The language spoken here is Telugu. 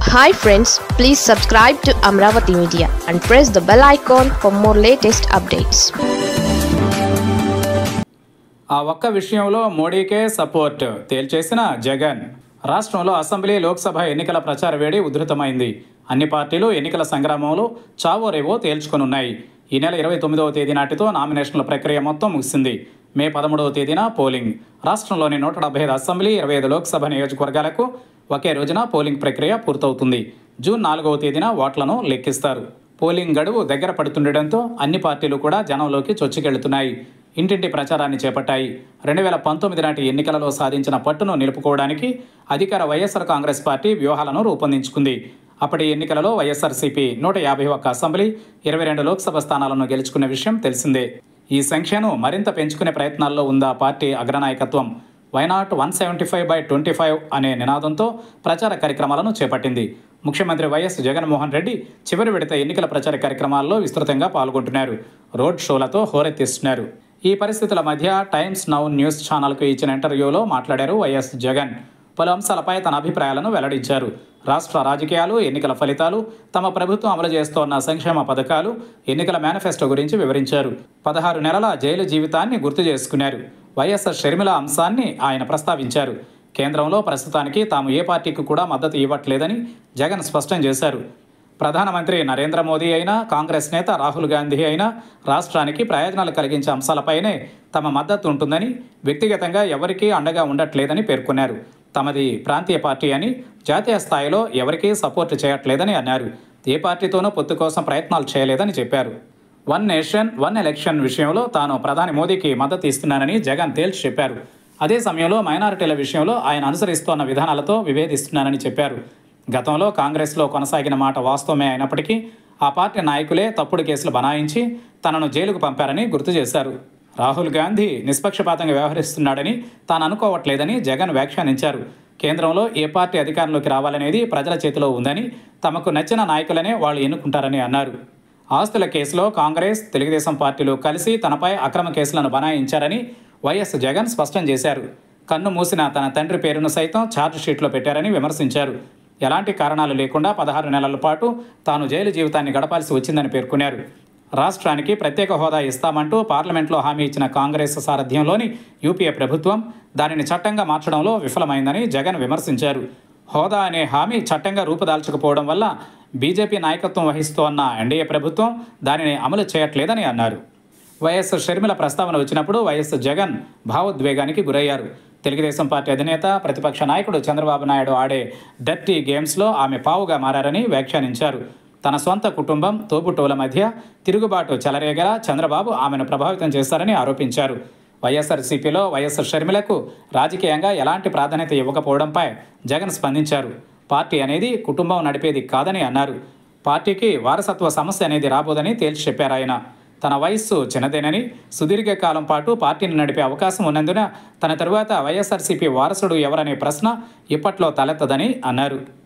Hi friends, please subscribe to Amravati Media and press the bell icon for more latest updates. ఆ ఒక్క విషయంలో మోడీకే సపోర్ట్ తేల్చేసిన జగన్. రాష్ట్రంలో అసెంబ్లీ లోక్సభ ఎన్నికల ప్రచార వేడి ఉధృతమైంది. అన్ని పార్టీలు ఎన్నికల సంగ్రామంలో చావో రేవో తేల్చుకొనున్నాయి. ఈ నెల 29వ తేదీ నాటితో నామినేషన్ల ప్రక్రియ మొత్తం ముగిసింది. మే 13వ తేదీన పోలింగ్. రాష్ట్రంలోని 175 అసెంబ్లీ 25 లోక్సభ నియోజకవర్గాలకు ఒకే రోజున పోలింగ్ ప్రక్రియ పూర్తవుతుంది. జూన్ 4వ తేదీన ఓట్లను లెక్కిస్తారు. పోలింగ్ గడువు దగ్గర పడుతుండటంతో అన్ని పార్టీలు కూడా జనంలోకి చొచ్చుకెళ్తున్నాయి. ఇంటింటి ప్రచారాన్ని చేపట్టాయి. 2019 నాటి ఎన్నికలలో సాధించిన పట్టును నిలుపుకోవడానికి అధికార వైఎస్ఆర్ కాంగ్రెస్ పార్టీ వ్యూహాలను రూపొందించుకుంది. అప్పటి ఎన్నికలలో వైఎస్ఆర్సీపీ 151 అసెంబ్లీ 22 లోక్సభ స్థానాలను గెలుచుకున్న విషయం తెలిసిందే. ఈ సంఖ్యను మరింత పెంచుకునే ప్రయత్నాల్లో ఉందా పార్టీ అగ్రనాయకత్వం. వైనాట్ 175/25 అనే నినాదంతో ప్రచార కార్యక్రమాలను చేపట్టింది. ముఖ్యమంత్రి వైఎస్ జగన్మోహన్ రెడ్డి చివరి విడత ఎన్నికల ప్రచార కార్యక్రమాల్లో విస్తృతంగా పాల్గొంటున్నారు. రోడ్ షోలతో హోరెత్తిస్తున్నారు. ఈ పరిస్థితుల మధ్య టైమ్స్ నౌ న్యూస్ ఛానల్కు ఇచ్చిన ఇంటర్వ్యూలో మాట్లాడారు వైఎస్ జగన్. పలు అంశాలపై తన అభిప్రాయాలను వెల్లడించారు. రాష్ట్ర రాజకీయాలు, ఎన్నికల ఫలితాలు, తమ ప్రభుత్వం అమలు చేస్తోన్న సంక్షేమ పథకాలు, ఎన్నికల మేనిఫెస్టో గురించి వివరించారు. 16 నెలల జైలు జీవితాన్ని గుర్తు చేసుకున్నారు. వైఎస్ఆర్ షర్మిల అంశాన్ని ఆయన ప్రస్తావించారు. కేంద్రంలో ప్రస్తుతానికి తాము ఏ పార్టీకి కూడా మద్దతు ఇవ్వట్లేదని జగన్ స్పష్టం చేశారు. ప్రధానమంత్రి నరేంద్ర మోదీ అయినా, కాంగ్రెస్ నేత రాహుల్ గాంధీ అయినా రాష్ట్రానికి ప్రయోజనాలు కలిగించే అంశాలపైనే తమ మద్దతు ఉంటుందని, వ్యక్తిగతంగా ఎవరికీ అండగా ఉండట్లేదని పేర్కొన్నారు. తమది ప్రాంతీయ పార్టీ అని, జాతీయ స్థాయిలో ఎవరికీ సపోర్టు చేయట్లేదని అన్నారు. ఏ పార్టీతోనూ పొత్తు కోసం ప్రయత్నాలు చేయలేదని చెప్పారు. వన్ నేషన్ వన్ ఎలక్షన్ విషయంలో తాను ప్రధాని మోదీకి మద్దతు ఇస్తున్నానని జగన్ తేల్చి చెప్పారు. అదే సమయంలో మైనారిటీల విషయంలో ఆయన అనుసరిస్తోన్న విధానాలతో విభేదిస్తున్నానని చెప్పారు. గతంలో కాంగ్రెస్లో కొనసాగిన మాట వాస్తవమే అయినప్పటికీ ఆ పార్టీ నాయకులే తప్పుడు కేసులు బనాయించి తనను జైలుకు పంపారని గుర్తు చేశారు. రాహుల్ గాంధీ నిష్పక్షపాతంగా వ్యవహరిస్తున్నాడని తాను అనుకోవట్లేదని జగన్ వ్యాఖ్యానించారు. కేంద్రంలో ఏ పార్టీ అధికారంలోకి రావాలనేది ప్రజల చేతిలో ఉందని, తమకు నచ్చిన నాయకులనే వాళ్ళు ఎన్నుకుంటారని అన్నారు. ఆస్తుల కేసులో కాంగ్రెస్, తెలుగుదేశం పార్టీలు కలిసి తనపై అక్రమ కేసులను బనాయించారని వైఎస్ జగన్ స్పష్టం చేశారు. కన్ను మూసిన తన తండ్రి పేరును సైతం ఛార్జ్షీట్లో పెట్టారని విమర్శించారు. ఎలాంటి కారణాలు లేకుండా 16 నెలల పాటు తాను జైలు జీవితాన్ని గడపాల్సి వచ్చిందని పేర్కొన్నారు. రాష్ట్రానికి ప్రత్యేక హోదా ఇస్తామంటూ పార్లమెంట్లో హామీ ఇచ్చిన కాంగ్రెస్ సారథ్యంలోని యూపీఏ ప్రభుత్వం దానిని చట్టంగా మార్చడంలో విఫలమైందని జగన్ విమర్శించారు. హోదా అనే హామీ చట్టంగా రూపుదాల్చకపోవడం వల్ల బీజేపీ నాయకత్వం వహిస్తోన్న ఎన్డీఏ ప్రభుత్వం దానిని అమలు చేయట్లేదని అన్నారు. వైఎస్ షర్మిల ప్రస్తావన వచ్చినప్పుడు వైఎస్ జగన్ భావోద్వేగానికి గురయ్యారు. తెలుగుదేశం పార్టీ అధినేత, ప్రతిపక్ష నాయకుడు చంద్రబాబు నాయుడు ఆడే డర్టీ గేమ్స్లో ఆమె పావుగా మారారని వ్యాఖ్యానించారు. తన సొంత కుటుంబం, తోబుట్టువుల మధ్య తిరుగుబాటు చెలరేగేలా చంద్రబాబు ఆమెను ప్రభావితం చేశారని ఆరోపించారు. వైఎస్ఆర్సీపీలో వైఎస్ షర్మిలకు రాజకీయంగా ఎలాంటి ప్రాధాన్యత ఇవ్వకపోవడంపై జగన్ స్పందించారు. పార్టీ అనేది కుటుంబం నడిపేది కాదని అన్నారు. పార్టీకి వారసత్వ సమస్య అనేది రాబోదని తేల్చి చెప్పారు ఆయన. తన వయస్సు చిన్నదేనని, సుదీర్ఘకాలం పాటు పార్టీని నడిపే అవకాశం ఉన్నందున తన తరువాత వైఎస్ఆర్సీపీ వారసుడు ఎవరనే ప్రశ్న ఇప్పట్లో తలెత్తదని అన్నారు.